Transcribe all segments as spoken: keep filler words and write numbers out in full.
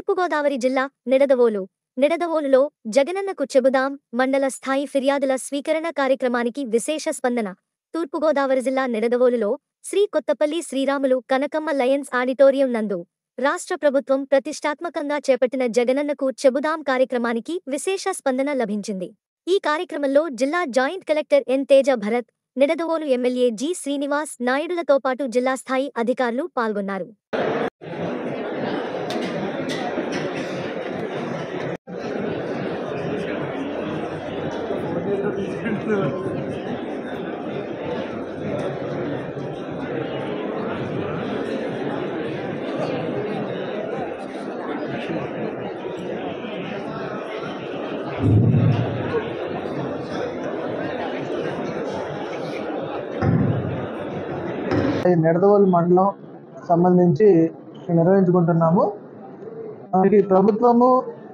తూర్పుగోదావరి జిల్లా నిడదవోలు నిడదవోలులో జగనన్నకు చెబుదాం మండల స్థాయి ఫిర్యాదుల స్వీకరణ కార్యక్రమానికి విశేష స్పందన. తూర్పుగోదావరి జిల్లా నిడదవోలులో శ్రీ కొత్తపల్లి శ్రీరాములు కనకమ్మ లయన్స్ ఆడిటోరియం నందు రాష్ట్ర ప్రభుత్వం ప్రతిష్టాత్మకంగా చేపట్టిన జగనన్నకు చెబుదాం కార్యక్రమానికి విశేష స్పందన లభించింది. ఈ కార్యక్రమంలో జిల్లా joint collector N Teja Bharat, Nidadavolu MLA G Srinivas నాయుడులతో పాటు జిల్లా స్థాయి అధికారులు పాల్గొన్నారు. నిడదవోలు మండలం సంబంధించి నిర్వహించుకుంటున్నాము. మనకి ప్రభుత్వము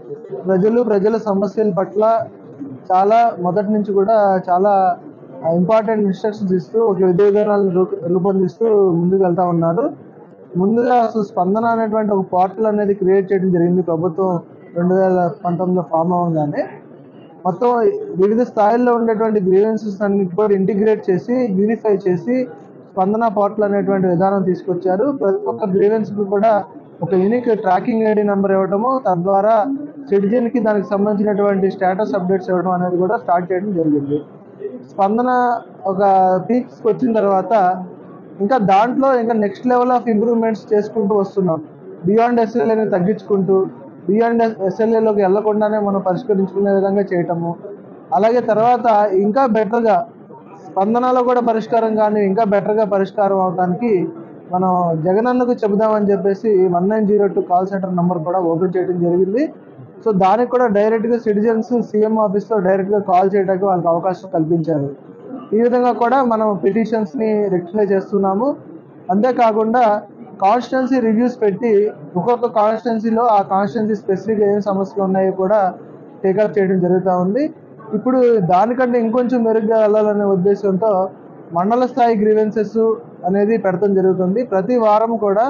ప్రజలు ప్రజల సమస్యల పట్ల చాలా మొదటి నుంచి కూడా చాలా ఇంపార్టెంట్ ఇన్స్ట్రక్షన్స్ ఇస్తూ ఒక విధి విధానాలను రూపొందిస్తూ ముందుకు వెళ్తా ఉన్నారు. ముందుగా అసలు స్పందన అనేటువంటి ఒక పోర్టల్ అనేది క్రియేట్ చేయడం జరిగింది. ప్రభుత్వం రెండు వేల పంతొమ్మిదిలో ఫామ్ అవ్వగానే మొత్తం వివిధ స్థాయిల్లో ఉండేటువంటి గ్రీవెన్సెస్ అన్నిటి కూడా ఇంటిగ్రేట్ చేసి యూనిఫై చేసి స్పందన పోర్టల్ అనేటువంటి విధానం తీసుకొచ్చారు. ప్రతి ఒక్క గ్రీవెన్స్కి కూడా ఒక యూనిక్ ట్రాకింగ్ ఐడి నెంబర్ ఇవ్వడము, తద్వారా సిటిజన్కి దానికి సంబంధించినటువంటి స్టేటస్ అప్డేట్స్ ఇవ్వడం అనేది కూడా స్టార్ట్ చేయడం జరిగింది. స్పందన ఒక పీక్స్కి వచ్చిన తర్వాత ఇంకా దాంట్లో ఇంకా నెక్స్ట్ లెవెల్ ఆఫ్ ఇంప్రూవ్మెంట్స్ చేసుకుంటూ వస్తున్నాం. బియాండ్ ఎస్ఎల్ఏని తగ్గించుకుంటూ బియాండ్ ఎస్ఎల్ఏలోకి వెళ్లకుండానే మనం పరిష్కరించుకునే విధంగా చేయటము, అలాగే తర్వాత ఇంకా బెటర్గా స్పందనలో కూడా పరిష్కారం కానీ ఇంకా బెటర్గా పరిష్కారం అవడానికి మనం జగనన్నకు చెబుదామని చెప్పేసి one nine zero two call centre number కూడా ఓపెన్ చేయడం జరిగింది. సో దానికి కూడా డైరెక్ట్గా సిటిజన్స్ సీఎం ఆఫీస్లో డైరెక్ట్గా కాల్ చేయడానికి వాళ్ళకి అవకాశం కల్పించారు. ఈ విధంగా కూడా మనం పిటిషన్స్ని రెక్టిఫై చేస్తున్నాము. అంతేకాకుండా కాన్స్టిట్యున్సీ రివ్యూస్ పెట్టి ఒక్కొక్క కాన్స్టిట్యున్సీలో ఆ కాన్స్టిట్యున్సీ స్పెసిఫిక్గా ఏం సమస్యలు ఉన్నాయో కూడా టేకప్ చేయడం జరుగుతూ ఉంది. ఇప్పుడు దానికంటే ఇంకొంచెం మెరుగ్గా వెళ్ళాలనే ఉద్దేశంతో మండల స్థాయి గ్రీవెన్సెస్ అనేది పెడతాం జరుగుతుంది. ప్రతి వారం కూడా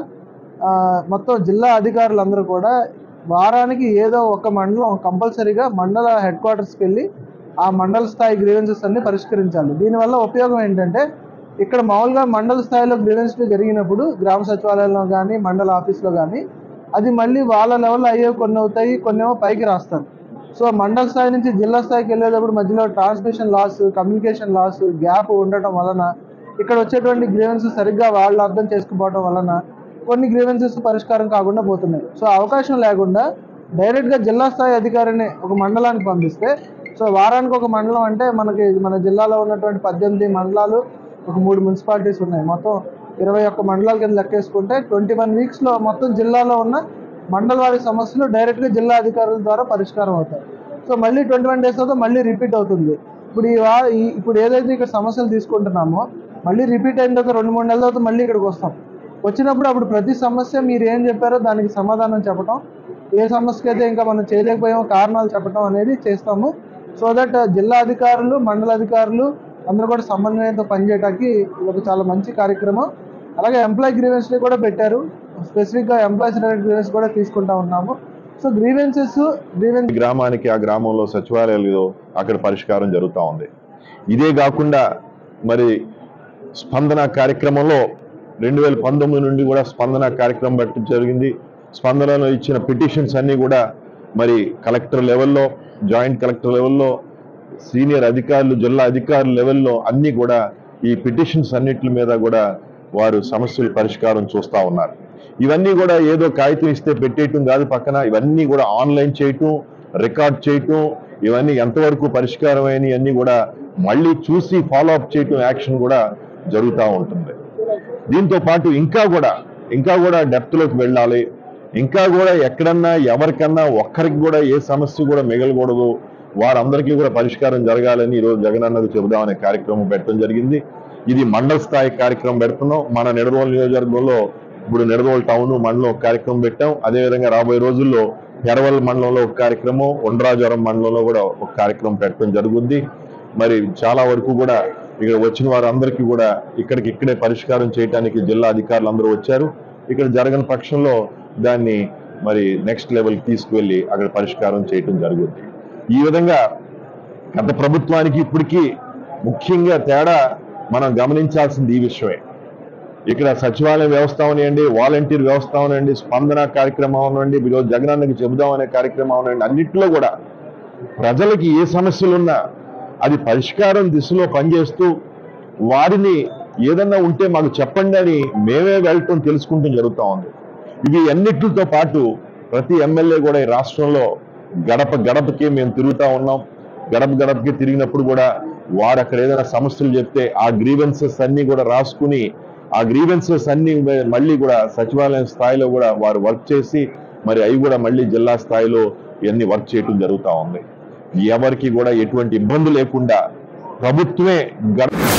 మొత్తం జిల్లా అధికారులందరూ కూడా వారానికి ఏదో ఒక మండలం కంపల్సరీగా మండల హెడ్ క్వార్టర్స్కి వెళ్ళి ఆ మండల స్థాయి గ్రీవెన్సెస్ అన్ని పరిష్కరించాలి. దీనివల్ల ఉపయోగం ఏంటంటే ఇక్కడ మామూలుగా మండల స్థాయిలో గ్రీవెన్స్ జరిగినప్పుడు గ్రామ సచివాలయంలో కానీ మండల ఆఫీస్లో కానీ అది మళ్ళీ వాళ్ళ లెవెల్లో అయ్యే కొన్ని అవుతాయి, కొన్ని ఏమో పైకి రాస్తారు. సో మండల స్థాయి నుంచి జిల్లా స్థాయికి వెళ్ళేటప్పుడు మధ్యలో transmission loss, communication loss, gap ఉండటం వలన ఇక్కడ వచ్చేటువంటి గ్రీవెన్సెస్ సరిగ్గా వాళ్ళు అర్థం చేసుకుపోవడం వలన కొన్ని గ్రీవెన్సెస్ పరిష్కారం కాకుండా పోతున్నాయి. సో అవకాశం లేకుండా డైరెక్ట్గా జిల్లా స్థాయి అధికారిని ఒక మండలానికి పంపిస్తే, సో వారానికి ఒక మండలం అంటే మనకి మన జిల్లాలో ఉన్నటువంటి పద్దెనిమిది మండలాలు, ఒక మూడు మున్సిపాలిటీస్ ఉన్నాయి. మొత్తం ఇరవై ఒక్క మండలాల కింద లెక్కేసుకుంటే ట్వంటీ వన్ వీక్స్లో మొత్తం జిల్లాలో ఉన్న మండల వారి సమస్యలు డైరెక్ట్గా జిల్లా అధికారుల ద్వారా పరిష్కారం అవుతాయి. సో మళ్ళీ ట్వంటీ వన్ డేస్ తర్వాత మళ్ళీ రిపీట్ అవుతుంది. ఇప్పుడు ఈ వా ఇప్పుడు ఏదైతే ఇక్కడ సమస్యలు తీసుకుంటున్నామో మళ్ళీ రిపీట్ అయిన తర్వాత రెండు మూడు నెలల తర్వాత మళ్ళీ ఇక్కడికి వస్తాం. వచ్చినప్పుడు అప్పుడు ప్రతి సమస్య మీరు ఏం చెప్పారో దానికి సమాధానం చెప్పడం, ఏ సమస్యకి అయితే ఇంకా మనం చేయలేకపోయామో కారణాలు చెప్పడం అనేది చేస్తాము. సో దట్ జిల్లా అధికారులు, మండల అధికారులు అందరూ కూడా సమన్వయంతో పనిచేయడానికి ఇది ఒక చాలా మంచి కార్యక్రమం. అలాగే ఎంప్లాయీ గ్రీవెన్స్ని కూడా పెట్టారు. స్పెసిఫిక్గా ఎంప్లాయీస్ రిలేటెడ్ గ్రీవెన్స్ కూడా తీసుకుంటా ఉన్నాము. సో గ్రీవెన్సెస్ గ్రీవెన్స్ గ్రామానికి ఆ గ్రామంలో సచివాలయాలు అక్కడ పరిష్కారం జరుగుతూ ఉంది. ఇదే కాకుండా మరి స్పందన కార్యక్రమంలో రెండు వేల పంతొమ్మిది నుండి కూడా స్పందన కార్యక్రమం పెట్టడం జరిగింది. స్పందనలో ఇచ్చిన పిటిషన్స్ అన్నీ కూడా మరి కలెక్టర్ లెవెల్లో, జాయింట్ కలెక్టర్ లెవెల్లో, సీనియర్ అధికారులు, జిల్లా అధికారుల లెవెల్లో అన్నీ కూడా ఈ పిటిషన్స్ అన్నిటి మీద కూడా వారు సమస్యల పరిష్కారం చూస్తూ ఉన్నారు. ఇవన్నీ కూడా ఏదో కాగితం ఇస్తే పెట్టేయటం కాదు, పక్కన ఇవన్నీ కూడా ఆన్లైన్ చేయటం, రికార్డ్ చేయటం, ఇవన్నీ ఎంతవరకు పరిష్కారం అయినవి అన్నీ కూడా మళ్ళీ చూసి ఫాలో అప్ చేయటం, యాక్షన్ కూడా జరుగుతూ ఉంటుంది. దీంతో పాటు ఇంకా కూడా ఇంకా కూడా డెప్త్లోకి వెళ్ళాలి. ఇంకా కూడా ఎక్కడన్నా ఎవరికన్నా ఒక్కరికి కూడా ఏ సమస్య కూడా మిగలకూడదు, వారందరికీ కూడా పరిష్కారం జరగాలని ఈరోజు జగనన్నకు చెబుదామనే కార్యక్రమం పెట్టడం జరిగింది. ఇది మండల స్థాయి కార్యక్రమం పెడుతున్నాం. మన నిడదవోలు నియోజకవర్గంలో ఇప్పుడు నిడదవోలు టౌన్ మండలం ఒక కార్యక్రమం పెట్టాం. అదేవిధంగా రాబోయే రోజుల్లో ఎర్రవల్లి మండలంలో ఒక కార్యక్రమం, ఒండ్రాజవరం మండలంలో కూడా ఒక కార్యక్రమం పెట్టడం జరుగుద్ది. మరి చాలా వరకు కూడా ఇక్కడ వచ్చిన వారందరికీ కూడా ఇక్కడికి ఇక్కడే పరిష్కారం చేయడానికి జిల్లా అధికారులు అందరూ వచ్చారు. ఇక్కడ జరగని పక్షంలో దాన్ని మరి నెక్స్ట్ లెవెల్కి తీసుకువెళ్ళి అక్కడ పరిష్కారం చేయటం జరుగుతుంది. ఈ విధంగా గత ప్రభుత్వానికి ఇప్పటికీ ముఖ్యంగా తేడా మనం గమనించాల్సింది ఈ విషయమే. ఇక్కడ సచివాలయ వ్యవస్థ అవనండి, వాలంటీర్ వ్యవస్థ అవనండి, స్పందన కార్యక్రమం అవనండి, ఈరోజు జగనన్నకి చెబుదాం అనే కార్యక్రమం అవనండి, అన్నింటిలో కూడా ప్రజలకి ఏ సమస్యలున్నా అది పరిష్కారం దిశలో పనిచేస్తూ వారిని ఏదన్నా ఉంటే మాకు చెప్పండి అని మేమే వెళ్ళటం తెలుసుకుంటూ జరుగుతూ ఉంది. ఇవి అన్నిటితో పాటు ప్రతి ఎమ్మెల్యే కూడా ఈ రాష్ట్రంలో గడప గడపకి మేము తిరుగుతూ ఉన్నాం. గడప గడపకి తిరిగినప్పుడు కూడా వారు అక్కడ ఏదైనా సమస్యలు చెప్తే ఆ గ్రీవెన్సెస్ అన్ని కూడా రాసుకుని ఆ గ్రీవెన్సెస్ అన్ని మళ్ళీ కూడా సచివాలయం స్థాయిలో కూడా వారు వర్క్ చేసి మరి అవి కూడా మళ్ళీ జిల్లా స్థాయిలో ఇవన్నీ వర్క్ చేయడం జరుగుతూ ఉంది. ఎవరికి కూడా ఎటువంటి ఇబ్బంది లేకుండా ప్రభుత్వమే గడప